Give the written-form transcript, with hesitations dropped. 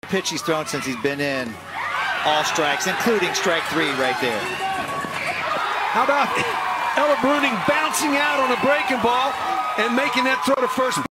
pitch he's thrown since he's been in. All strikes, including strike 3 right there. How about Ella Bruning bouncing out on a breaking ball and making that throw to first?